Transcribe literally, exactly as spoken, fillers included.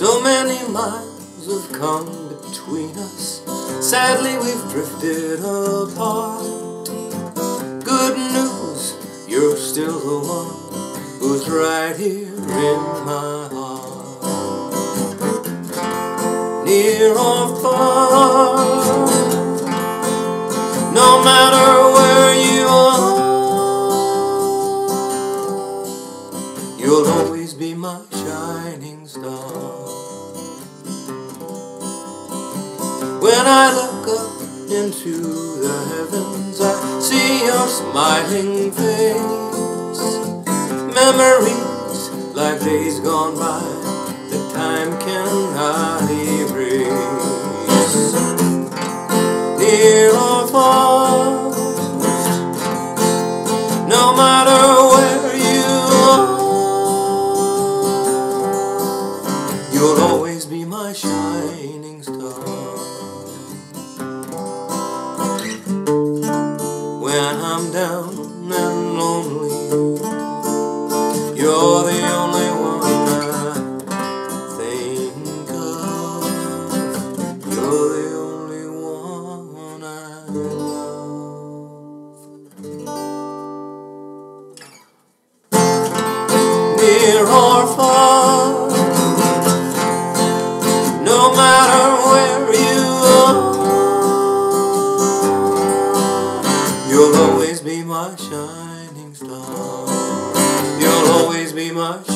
So many miles have come between us. Sadly we've drifted apart. Good news, you're still the one who's right here in my heart. Near or far, no matter where you are, you'll always be my shining star. When I look up into the heavens, I see your smiling face. Memories like days gone by that time cannot erase. Near or far, no matter where you are, you'll always be my shining star. When I'm down and lonely, you're the only one I think of. You're the only one I love. Near or far, no matter where you are, you'll always be my shining star. You'll always be my